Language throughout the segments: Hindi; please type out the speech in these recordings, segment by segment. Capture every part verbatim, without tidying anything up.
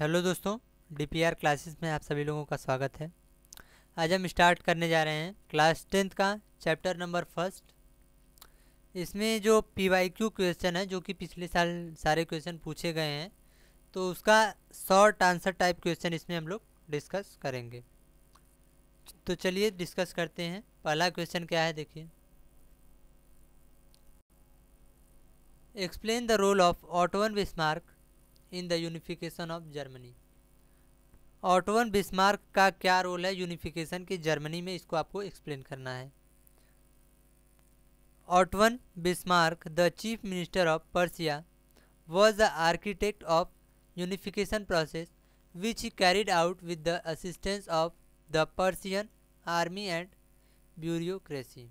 हेलो दोस्तों, डीपीआर क्लासेस में आप सभी लोगों का स्वागत है। आज हम स्टार्ट करने जा रहे हैं क्लास टेंथ का चैप्टर नंबर फर्स्ट। इसमें जो पीवाईक्यू क्वेश्चन है, जो कि पिछले साल सारे क्वेश्चन पूछे गए हैं, तो उसका शॉर्ट आंसर टाइप क्वेश्चन इसमें हम लोग डिस्कस करेंगे। तो चलिए डिस्कस करते हैं। पहला क्वेश्चन क्या है, देखिए। Explain the role of Otto von Bismarck in the unification of Germany. Otto von Bismarck का क्या रोल है यूनिफिकेशन की जर्मनी में, इसको आपको एक्सप्लेन करना है। Otto von Bismarck, the chief minister of Persia, was the architect of unification process which he carried out with the assistance of the Persian army and bureaucracy।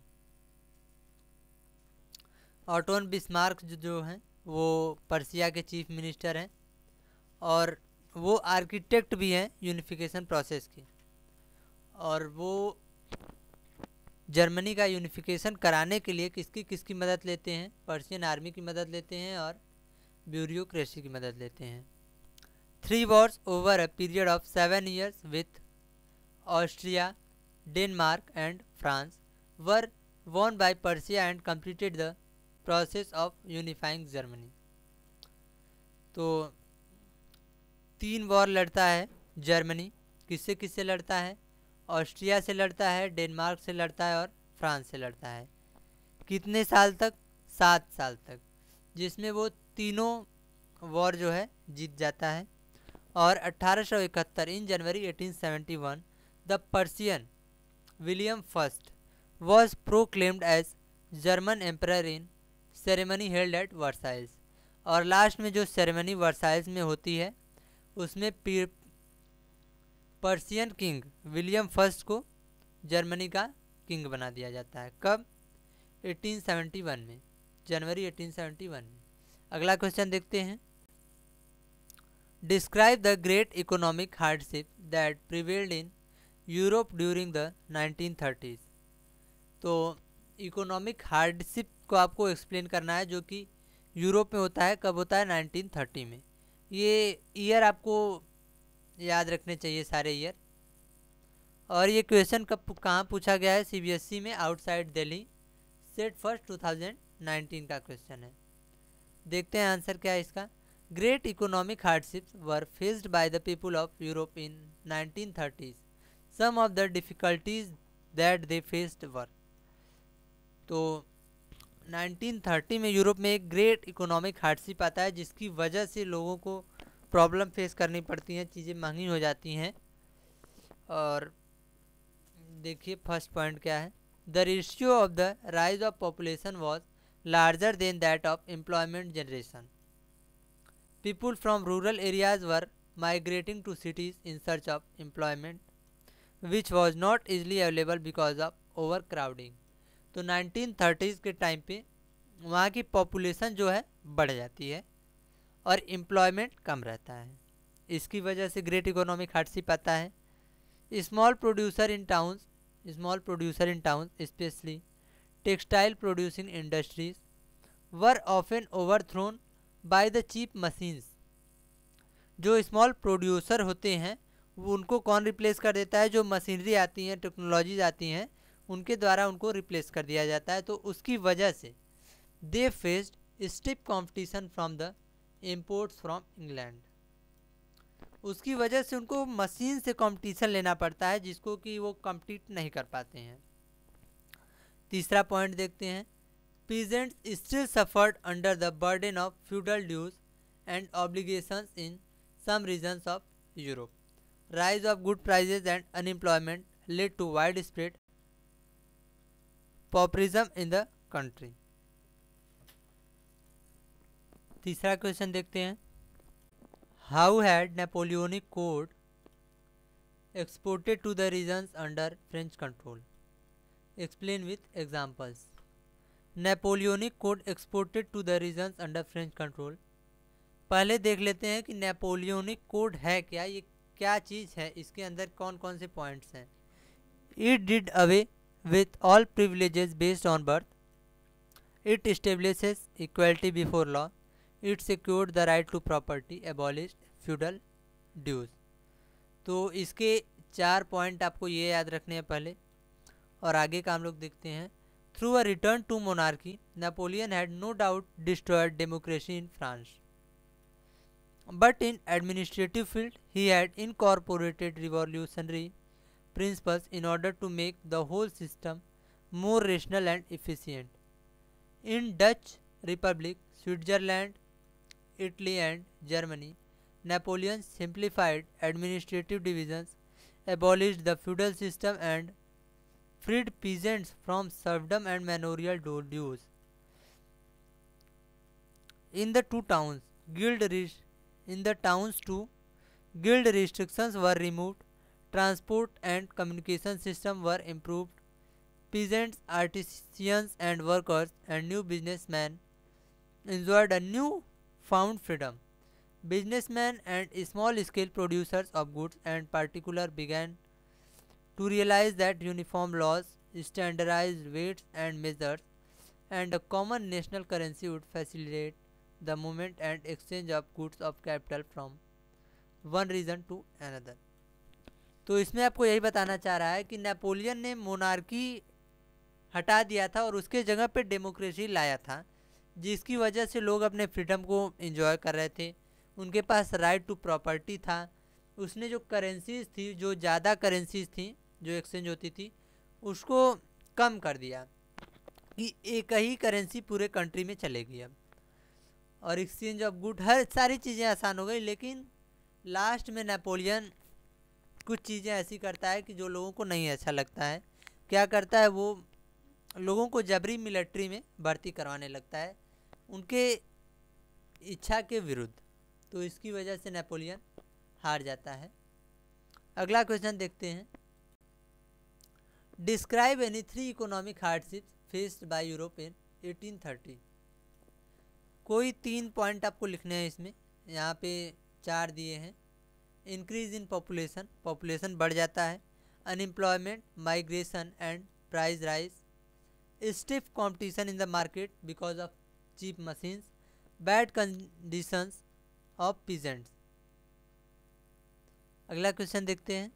Otto von Bismarck जो, जो हैं वो पर्सिया के चीफ मिनिस्टर हैं और वो आर्किटेक्ट भी हैं यूनिफिकेशन प्रोसेस की, और वो जर्मनी का यूनिफिकेशन कराने के लिए किसकी किसकी मदद लेते हैं? पर्शियन आर्मी की मदद लेते हैं और ब्यूरोक्रेसी की मदद लेते हैं। Three wars over a period of seven years with Austria, Denmark and France were won by Persia and completed the process of unifying Germany. तो तीन वॉर लड़ता है जर्मनी। किससे किससे लड़ता है? ऑस्ट्रिया से लड़ता है, डेनमार्क से लड़ता है और फ्रांस से लड़ता है। कितने साल तक? सात साल तक, जिसमें वो तीनों वॉर जो है जीत जाता है। और अट्ठारह सौ इकहत्तर इन जनवरी अठारह सौ इकहत्तर the Persian William first was proclaimed as German emperor in ceremony held at Versailles. और लास्ट में जो सेरेमनी वर्साइल्स में होती है उसमें पर्सियन किंग विलियम फर्स्ट को जर्मनी का किंग बना दिया जाता है। कब? अठारह सौ इकहत्तर में, जनवरी अठारह सौ इकहत्तर में। अगला क्वेश्चन देखते हैं। Describe the great economic hardship that prevailed in Europe during the nineteen thirties. तो इकोनॉमिक हार्डशिप को आपको एक्सप्लेन करना है, जो कि यूरोप में होता है। कब होता है? नाइनटीन थर्टी में। ये ईयर आपको याद रखने चाहिए, सारे ईयर। और ये क्वेश्चन कब कहाँ पूछा गया है? सीबीएसई में, outside Delhi, set first two thousand nineteen का क्वेश्चन है। देखते हैं आंसर क्या है इसका। Great economic hardships were faced by the people of Europe in nineteen thirties. Some of the difficulties that they faced were. तो नाइनटीन थर्टी में यूरोप में एक ग्रेट इकोनॉमिक हार्डशिप आता है, जिसकी वजह से लोगों को प्रॉब्लम फेस करनी पड़ती हैं, चीज़ें महंगी हो जाती हैं। और देखिए फर्स्ट पॉइंट क्या है। The ratio of the rise of population was larger than that of employment generation. People from rural areas were migrating to cities in search of employment which was not easily available because of over crowding. तो नाइनटीन थर्टीज़ के टाइम पे वहाँ की पॉपुलेशन जो है बढ़ जाती है और एम्प्लॉयमेंट कम रहता है। इसकी वजह से ग्रेट इकोनॉमिक हार्डशिप आता है। Small producer in towns small producer in towns specially textile producing industries were often overthrown by the cheap machines. जो स्मॉल प्रोड्यूसर होते हैं वो उनको कौन रिप्लेस कर देता है? जो मशीनरी आती हैं, टेक्नोलॉजीज आती हैं, उनके द्वारा उनको रिप्लेस कर दिया जाता है। तो उसकी वजह से they faced stiff competition from the imports from England. उसकी वजह से उनको मशीन से कंपटीशन लेना पड़ता है, जिसको कि वो कम्पीट नहीं कर पाते हैं। तीसरा पॉइंट देखते हैं। Peasants still suffered under the burden of feudal dues and obligations in some regions of Europe. Rise of good prices and unemployment led to wide spread populism in the country. तीसरा क्वेश्चन देखते हैं। How had Napoleonic code exported to the regions under French control. Explain with examples. Napoleonic code exported to the regions under French control. पहले देख लेते हैं कि नेपोलियनिक कोड है क्या, ये क्या चीज़ है, इसके अंदर कौन कौन से पॉइंट्स हैं। It did away with all privileges based on birth. It establishes equality before law. It secured the right to property, abolished feudal dues. तो इसके चार पॉइंट आपको ये याद रखने हैं पहले, और आगे का हम लोग देखते हैं। Through a return to monarchy, Napoleon had no doubt destroyed democracy in France, but in administrative field he had incorporated revolutionary principles in order to make the whole system more rational and efficient. In Dutch Republic, Switzerland, Italy and Germany, Napoleon simplified administrative divisions, abolished the feudal system and freed peasants from serfdom and manorial dues. In the two towns, guild in the towns too, guild restrictions were removed, transport and communication systems were improved, peasants, artisans and workers and new businessmen enjoyed a new found freedom. Businessmen and small-scale producers of goods and particular began to realize that uniform laws, standardized weights and measures, and a common national currency would facilitate the movement and exchange of goods of capital from one region to another. तो इसमें आपको यही बताना चाह रहा है कि नेपोलियन ने मोनार्की हटा दिया था और उसके जगह पे डेमोक्रेसी लाया था, जिसकी वजह से लोग अपने फ्रीडम को एंजॉय कर रहे थे, उनके पास राइट टू प्रॉपर्टी था। उसने जो करेंसीज थी, जो ज़्यादा करेंसीज थी जो एक्सचेंज होती थी, उसको कम कर दिया कि एक ही करेंसी पूरे कंट्री में चलेगी अब, और एक्सचेंज ऑफ गुड, हर सारी चीज़ें आसान हो गई। लेकिन लास्ट में नेपोलियन कुछ चीज़ें ऐसी करता है कि जो लोगों को नहीं अच्छा लगता है। क्या करता है वो? लोगों को जबरी मिलिट्री में भर्ती करवाने लगता है, उनके इच्छा के विरुद्ध। तो इसकी वजह से नेपोलियन हार जाता है। अगला क्वेश्चन देखते हैं। Describe any three economic hardships faced by Europe in eighteen thirty. कोई तीन पॉइंट आपको लिखने हैं इसमें, यहाँ पे चार दिए हैं। इंक्रीज इन पॉपुलेशन, पॉपुलेशन बढ़ जाता है। Unemployment, migration and price rise. Stiff competition in the market because of cheap machines. Bad conditions of peasants. अगला क्वेश्चन देखते हैं।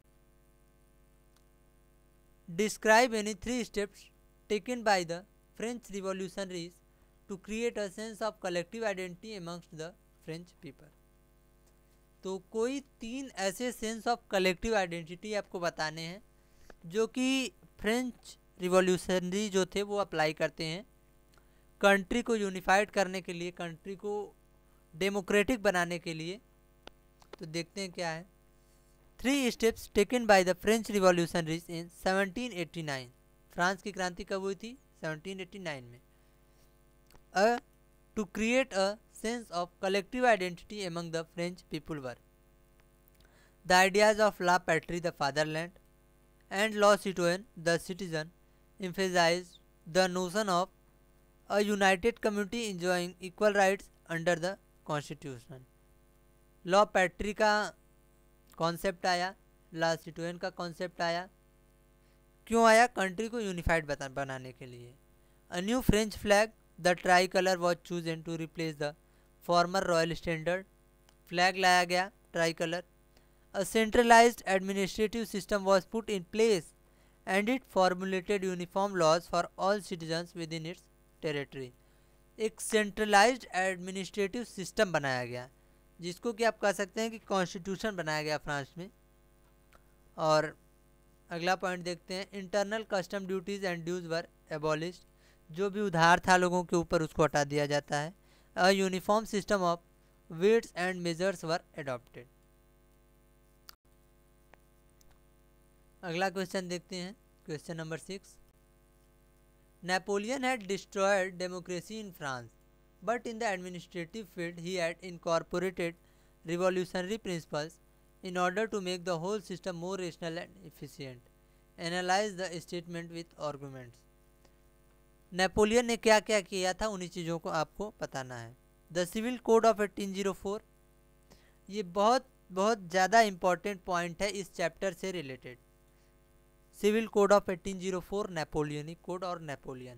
Describe any three steps taken by the French revolutionaries to create a sense of collective identity amongst the French people। तो कोई तीन ऐसे सेंस ऑफ कलेक्टिव आइडेंटिटी आपको बताने हैं जो कि फ्रेंच रिवॉल्यूशनरी जो थे वो अप्लाई करते हैं कंट्री को यूनिफाइड करने के लिए, कंट्री को डेमोक्रेटिक बनाने के लिए। तो देखते हैं क्या है। Three steps taken by the French revolutionaries in seventeen eighty nine. France की क्रांति कब हुई थी? सेवनटीन एटी नाइन में। A, to create a sense of collective identity among the French people were the ideas of la patrie, the fatherland, and law citoyen, the citizen, emphasized the notion of a united community enjoying equal rights under the constitution। La patrie का कॉन्सेप्ट आया, ला सिटोयन का कॉन्सेप्ट आया। क्यों आया? कंट्री को यूनिफाइड बनाने के लिए। A new French flag, the tricolour was chosen to replace the former royal standard. Flag लाया गया tricolour. A centralised administrative system was put in place and it formulated uniform laws for all citizens within its territory. एक सेंट्रलाइज्ड एडमिनिस्ट्रेटिव सिस्टम बनाया गया, जिसको कि आप कह सकते हैं कि कॉन्स्टिट्यूशन बनाया गया फ्रांस में। और अगला पॉइंट देखते हैं। Internal custom duties and dues were abolished. जो भी उधार था लोगों के ऊपर उसको हटा दिया जाता है। A uniform system of weights and measures were adopted. अगला क्वेश्चन देखते हैं, question number six. Napoleon had destroyed democracy in France, but in the administrative field he had incorporated revolutionary principles in order to make the whole system more rational and efficient। Analyze the statement with arguments। Napoleon ने क्या क्या किया था, उन्हीं चीज़ों को आपको बताना है। The civil code of eighteen zero four, ये बहुत बहुत ज़्यादा इम्पॉर्टेंट पॉइंट है इस चैप्टर से related. Civil code of eighteen zero four Napoleonic code और Napoleon,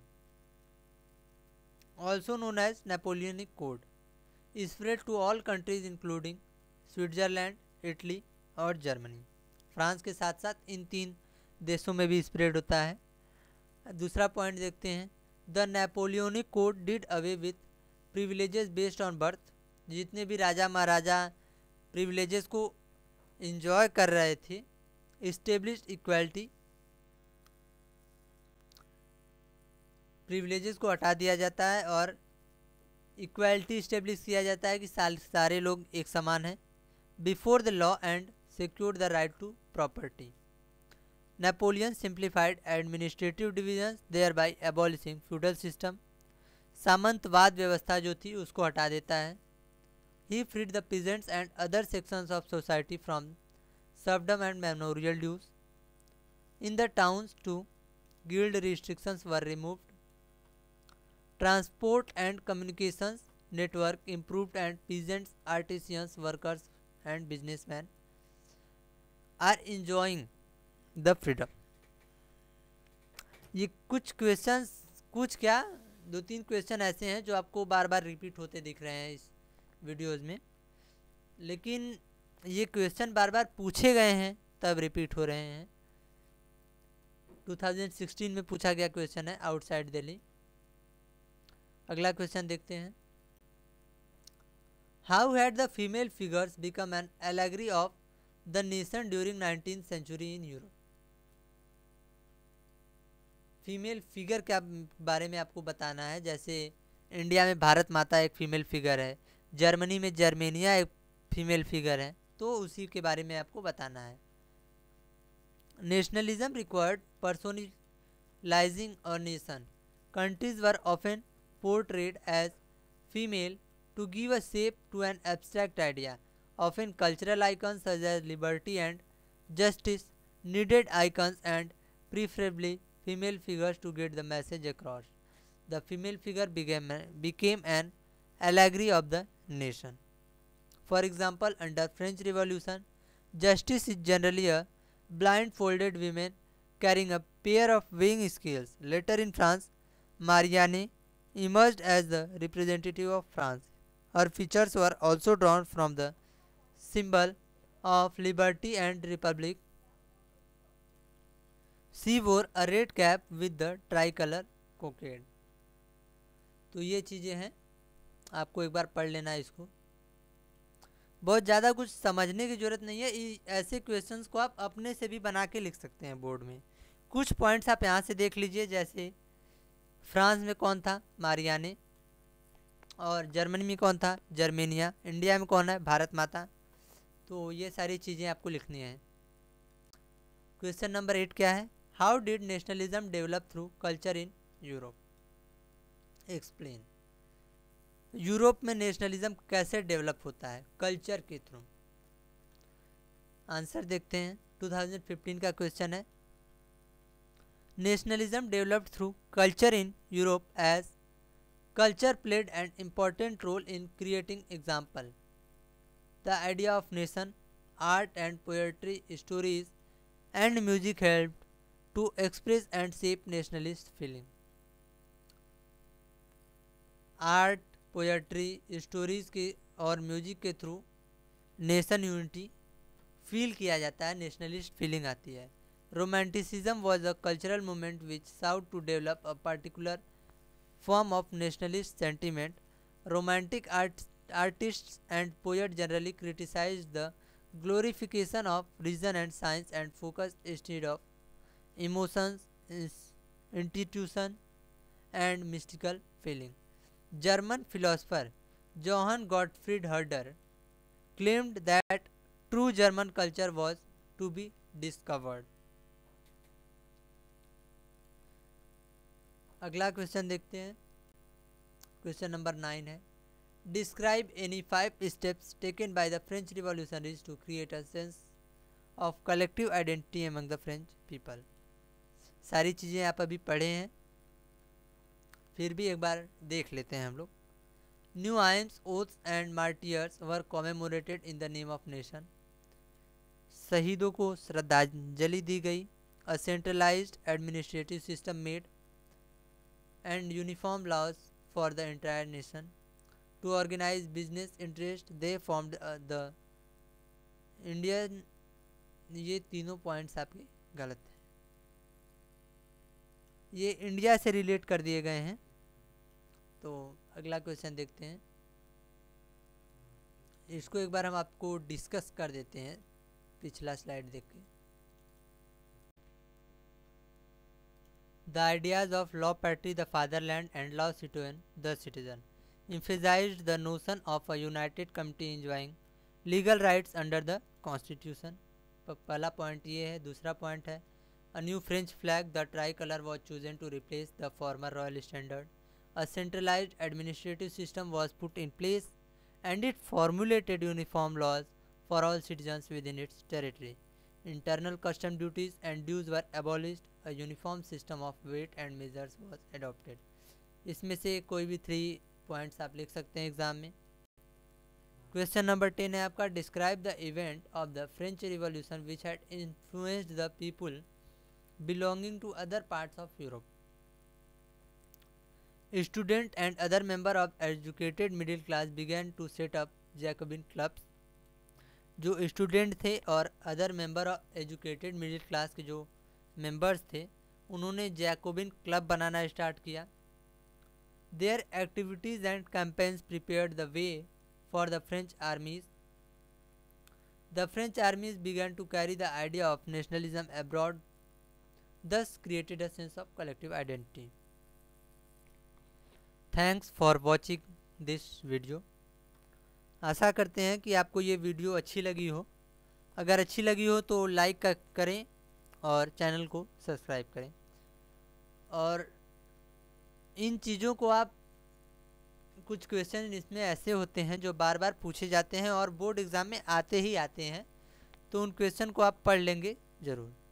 also known as Napoleonic Code, is spread to all countries including Switzerland, Italy और जर्मनी। फ्रांस के साथ साथ इन तीन देशों में भी स्प्रेड होता है। दूसरा पॉइंट देखते हैं, the Napoleonic code did away with privileges based on birth. जितने भी राजा महाराजा प्रिविलेजेस को एंजॉय कर रहे थे, इस्टेब्लिश्ड इक्वालिटी, प्रिविलेजेस को हटा दिया जाता है और इक्वालिटी इस्टेब्लिश किया जाता है कि सारे लोग एक समान हैं before the law and secured the right to property. Napoleon simplified administrative division thereby abolishing feudal system. सामंतवाद व्यवस्था जो थी उसको हटा देता है। He freed the peasants and other sections of society from serfdom and memorial dues. In the towns too guild restrictions were removed. Transport and communications network improved and peasants, artisans, workers and businessmen are enjoying the freedom। ये कुछ क्वेश्चंस, कुछ क्या दो तीन क्वेश्चन ऐसे हैं जो आपको बार बार रिपीट होते दिख रहे हैं इस वीडियोस में, लेकिन ये क्वेश्चन बार बार पूछे गए हैं तब रिपीट हो रहे हैं। दो हज़ार सोलह में पूछा गया क्वेश्चन है आउटसाइड दिल्ली। अगला क्वेश्चन देखते हैं, how had the female figures become an allegory of the nation during nineteenth century in Europe. Female figure के बारे में आपको बताना है। जैसे इंडिया में भारत माता एक फीमेल फिगर है, जर्मनी में जर्मेनिया एक फीमेल फिगर है, तो उसी के बारे में आपको बताना है। Nationalism required personalising a nation. Countries were often portrayed as female to give a shape to an abstract idea. Often cultural icons such as liberty and justice needed icons and preferably female figures to get the message across. The female figure became, became an allegory of the nation. For example, under French Revolution, justice is generally a blindfolded woman carrying a pair of weighing scales. Later in France, Marianne emerged as the representative of France. Her features were also drawn from the symbol of liberty and republic. She wore a red cap with the tricolor cockade. तो ये चीज़ें हैं, आपको एक बार पढ़ लेना है इसको। बहुत ज़्यादा कुछ समझने की ज़रूरत नहीं है, ऐसे क्वेश्चंस को आप अपने से भी बना के लिख सकते हैं बोर्ड में। कुछ पॉइंट्स आप यहाँ से देख लीजिए, जैसे फ्रांस में कौन था, मारियाने, और जर्मनी में कौन था, जर्मेनिया, इंडिया में कौन है, भारत माता। तो ये सारी चीज़ें आपको लिखनी है। क्वेश्चन नंबर एट क्या है, how did nationalism develop through culture in Europe, explain. Europe में नेशनलिज्म कैसे डेवलप होता है, कल्चर के थ्रू। आंसर देखते हैं, दो हज़ार पंद्रह का क्वेश्चन है, Nationalism developed through culture in Europe as culture played an important role in creating example. The idea of nation, art and poetry, stories and music helped to express and shape nationalist feeling. Art, poetry, stories के और म्यूजिक के थ्रू नेशन यूनिटी फील किया जाता है, नेशनलिस्ट फीलिंग आती है। Romanticism was a cultural movement which sought to develop a particular form of nationalist sentiment. Romantic art, artists and poets generally criticized the glorification of reason and science and focused instead of emotions, institution and mystical feeling. German philosopher Johann Gottfried Herder claimed that true German culture was to be discovered. अगला क्वेश्चन देखते हैं, क्वेश्चन नंबर नाइन है, describe any five steps taken by the French revolutionaries to create a sense of collective identity among the French people. सारी चीज़ें आप अभी पढ़े हैं, फिर भी एक बार देख लेते हैं हम लोग। New hymns, oaths and martyrs were commemorated in the name of nation. शहीदों को श्रद्धांजलि दी गई। A centralised administrative system made and uniform laws for the entire nation. To organize business interest, they formed uh, the India, ये तीनों पॉइंट्स आपके गलत हैं, ये इंडिया से रिलेट कर दिए गए हैं। तो अगला क्वेश्चन देखते हैं, इसको एक बार हम आपको डिस्कस कर देते हैं पिछला स्लाइड देख के। The ideas of la patrie, the fatherland and la citoyen the citizen emphasized the notion of a united community enjoying legal rights under the constitution। पहला पॉइंट ये है। दूसरा पॉइंट है, a new French flag, the tricolor, was chosen to replace the former royal standard। A centralized administrative system was put in place and it formulated uniform laws for all citizens within its territory। Internal custom duties and dues were abolished। A uniform system of weight and measures was adopted। इसमें से कोई भी थ्री पॉइंट्स आप लिख सकते हैं एग्जाम में। क्वेश्चन नंबर टेन है आपका, describe the event of the French revolution which had influenced the people belonging to other parts of Europe. Student and other member of educated middle class began to set up Jacobin clubs. जो स्टूडेंट थे और other member of educated middle class के जो मेंबर्स थे, उन्होंने जैकोबिन क्लब बनाना स्टार्ट किया। Their activities and campaigns prepared the way for the French armies। The French armies began to carry the idea of nationalism abroad, thus created a sense of collective identity। Thanks for watching this video। आशा करते हैं कि आपको ये वीडियो अच्छी लगी हो। अगर अच्छी लगी हो तो लाइक करें और चैनल को सब्सक्राइब करें। और इन चीज़ों को आप, कुछ क्वेश्चन इसमें ऐसे होते हैं जो बार बार पूछे जाते हैं और बोर्ड एग्ज़ाम में आते ही आते हैं, तो उन क्वेश्चन को आप पढ़ लेंगे ज़रूर।